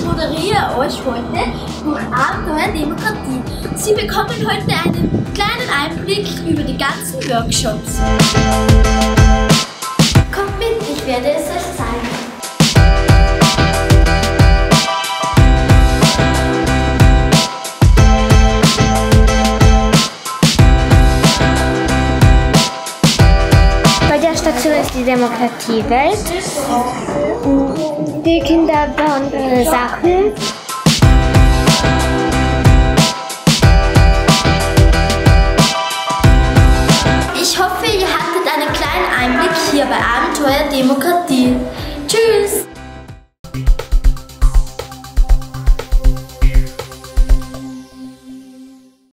Ich moderiere euch heute durch Abenteuer Demokratie. Sie bekommen heute einen kleinen Einblick über die ganzen Workshops. Kommt mit, ich werde es euch zeigen. Bei der Station ist die Demokratiewelt. Die Kinder bauen Sachen. Ich hoffe, ihr hattet einen kleinen Einblick hier bei Abenteuer Demokratie.